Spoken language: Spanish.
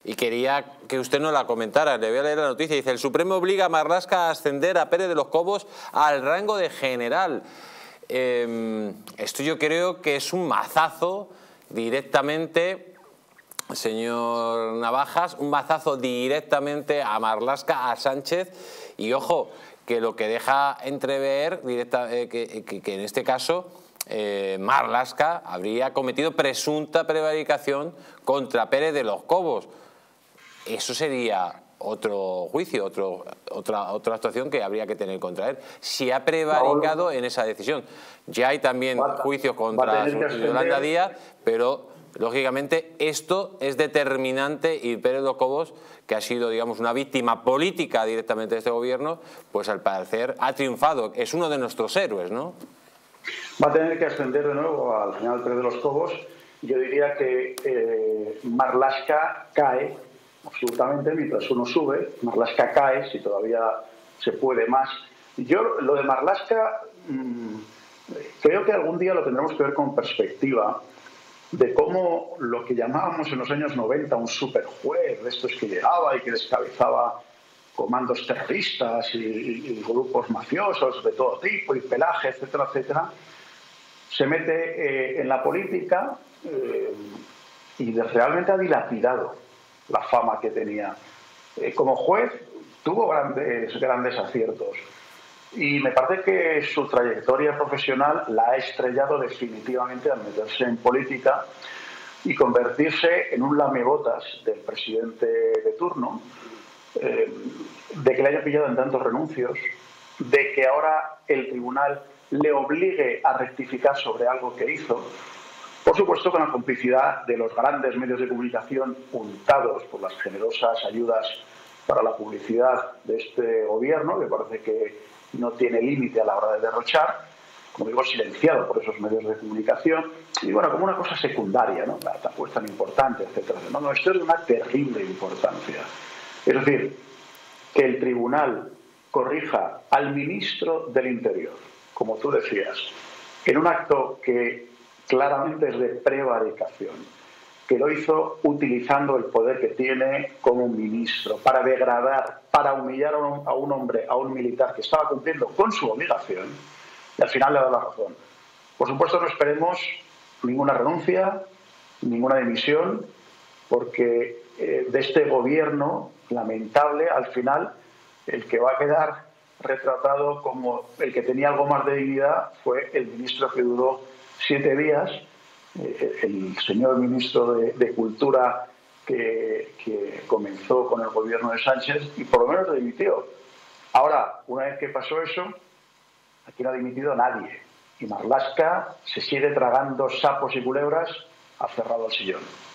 y quería que usted nos la comentara. Le voy a leer la noticia. Dice: el Supremo obliga a Marlaska a ascender a Pérez de los Cobos al rango de general. Esto yo creo que es un mazazo directamente, señor Navajas, un mazazo directamente a Marlaska, a Sánchez, y ojo, que lo que deja entrever que en este caso Marlaska habría cometido presunta prevaricación contra Pérez de los Cobos. Eso sería otro juicio, otra actuación que habría que tener contra él. Si ha prevaricado en esa decisión. Ya hay también juicios contra Yolanda Díaz, pero lógicamente esto es determinante, y Pérez de los Cobos, que ha sido, digamos, una víctima política directamente de este gobierno, pues al parecer ha triunfado. Es uno de nuestros héroes, ¿no? Va a tener que ascender de nuevo al general Pérez de los Cobos. Yo diría que Marlaska cae absolutamente mientras uno sube. Marlaska cae si todavía se puede más. Yo lo de Marlaska creo que algún día lo tendremos que ver con perspectiva de cómo lo que llamábamos en los años 90 un superjuez, de estos que llegaba y que descabezaba comandos terroristas y grupos mafiosos de todo tipo y pelaje, etcétera, etcétera, se mete en la política y realmente ha dilapidado la fama que tenía. Como juez tuvo grandes aciertos, y me parece que su trayectoria profesional la ha estrellado definitivamente al meterse en política y convertirse en un lamebotas del presidente de turno, de que le haya pillado en tantos renuncios, de que ahora el tribunal le obligue a rectificar sobre algo que hizo, por supuesto con la complicidad de los grandes medios de comunicación untados por las generosas ayudas para la publicidad de este gobierno, que parece que no tiene límite a la hora de derrochar, como digo, silenciado por esos medios de comunicación, y bueno, como una cosa secundaria, ¿no? Tampoco es tan importante, etcétera. No, esto es de una terrible importancia. Es decir, que el tribunal corrija al ministro del Interior, como tú decías, en un acto que claramente es de prevaricación, que lo hizo utilizando el poder que tiene como ministro para degradar, para humillar a un hombre, a un militar que estaba cumpliendo con su obligación, y al final le da la razón. Por supuesto, no esperemos ninguna renuncia, ninguna dimisión, porque de este gobierno lamentable, al final, el que va a quedar retratado como el que tenía algo más de dignidad fue el ministro que duró 7 días, el señor ministro de Cultura que comenzó con el gobierno de Sánchez y por lo menos lo dimitió. Ahora, una vez que pasó eso, aquí no ha dimitido nadie. Y Marlaska se sigue tragando sapos y culebras aferrado al sillón.